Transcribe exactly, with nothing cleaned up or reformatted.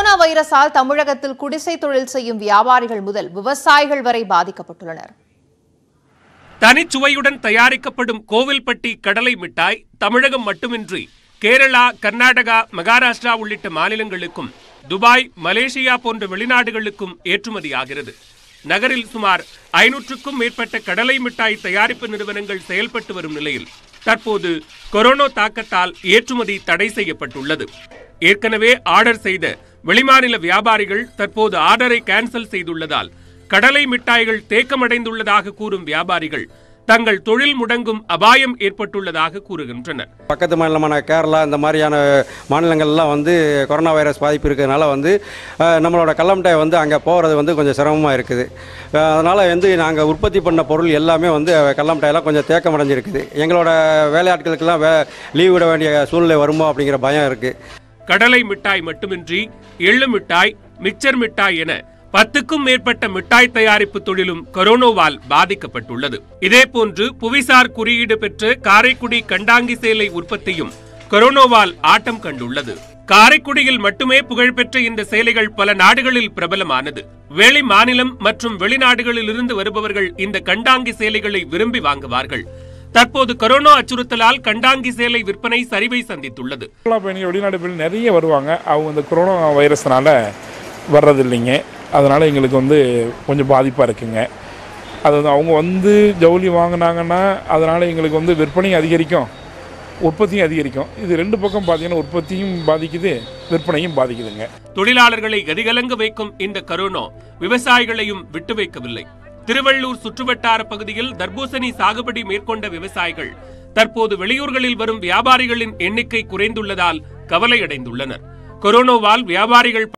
Corona வைரஸால் தமிழகத்தில் குடிசை தொழில் செய்யும் வியாபாரிகள் முதல் விவசாயிகள் வரை பாதிக்கப்பட்டுள்ளனர். தனிச்சுவையுடன் தயாரிக்கப்படும் கோவில்பட்டி கடலை மிட்டாய் தமிழகம் மட்டுமின்றி கேரளா, கர்நாடகா, மகாராஷ்டிரா உள்ளிட்ட மாநிலங்களுக்கும் துபாய், மலேசியா போன்ற வெளிநாடுகளுக்கும் ஏற்றுமதியாகிறது. நகரில் சுமார் ஐநூற்றுக்கும் மேற்பட்ட கடலை மிட்டாய் தயாரிப்பு நிறுவனங்கள் செயல்பட்டு வரும் நிலையில் தற்போது கொரோனா தாக்கத்தால் ஏற்றுமதி தடை செய்யப்பட்டுள்ளது. ஏற்கனவே ஆர்டர் செய்த வெளிமாநில வியாபாரிகள் தற்போது ஆர்டரை கேன்சல் செய்துள்ளதால் கடலை மிட்டாய்கள் தேக்கமடைந்துள்ளதாக கூறும் வியாபாரிகள் தங்கள் தொழில் முடங்கும் அபாயம் ஏற்பட்டுள்ளதாக கூறுகின்றனர். பக்கத்து மாநிலமான கேரளா இந்த மாதிரியான மாநிலங்கள்லாம் வந்து கொரோனா வைரஸ் பாதிப்பு இருக்கிறதுனால வந்து நம்மளோட கடலை மிட்டாய் வந்து அங்கே போகிறது வந்து கொஞ்சம் சிரமமாக இருக்குது. அதனால் வந்து நாங்கள் உற்பத்தி பண்ண பொருள் எல்லாமே வந்து கடலை மிட்டாயெல்லாம் கொஞ்சம் தேக்கமடைஞ்சிருக்குது. எங்களோட வேலையாட்களுக்கெல்லாம் வே லீவ் விட வேண்டிய சூழ்நிலை வருமோ அப்படிங்கிற பயம் இருக்குது. கடலை மிட்டாய் மட்டுமின்றி எள்ளு மிட்டாய், மிக்சர் மிட்டாய் என பத்துக்கும் மேற்பட்ட மிட்டாய் தயாரிப்பு தொழிலும் கொரோனாவால் பாதிக்கப்பட்டுள்ளது. இதேபோன்று புவிசார் குறியீடு பெற்ற காரைக்குடி கண்டாங்கி சேலை உற்பத்தியும் கொரோனாவால் ஆட்டம் கண்டுள்ளது. காரைக்குடியில் மட்டுமே புகழ்பெற்ற இந்த சேலைகள் பல நாடுகளில் பிரபலமானது. வெளி மாநிலம் மற்றும் வெளிநாடுகளில் இருந்து வருபவர்கள் இந்த கண்டாங்கி சேலைகளை விரும்பி வாங்குவார்கள். தற்போது கொரோனா அச்சுறுத்தலால் கண்டாங்கி சேலை விற்பனை சரிவை சந்தித்துள்ளது. வெளிநாடு நிறைய வருவாங்க. அவங்க இந்த கொரோனா வைரஸ்னால வர்றதில்லைங்க. அதனால் எங்களுக்கு வந்து கொஞ்சம் பாதிப்பாக இருக்குங்க. அது வந்து அவங்க வந்து ஜவுளி வாங்கினாங்கன்னா அதனால் எங்களுக்கு வந்து விற்பனையும் அதிகரிக்கும், உற்பத்தியும் அதிகரிக்கும். இது ரெண்டு பக்கம் பார்த்தீங்கன்னா உற்பத்தியும் பாதிக்குது, விற்பனையும் பாதிக்குதுங்க. தொழிலாளர்களை கதிகலங்க வைக்கும் இந்த கொரோனா விவசாயிகளையும் விட்டு வைக்கவில்லை. திருவள்ளூர் சுற்றுவட்டார பகுதியில் தர்பூசணி சாகுபடி மேற்கொண்ட விவசாயிகள் தற்போது வெளியூர்களில் வரும் வியாபாரிகளின் எண்ணிக்கை குறைந்துள்ளதால் கவலையடைந்துள்ளனர். கொரோனாவால் வியாபாரிகள்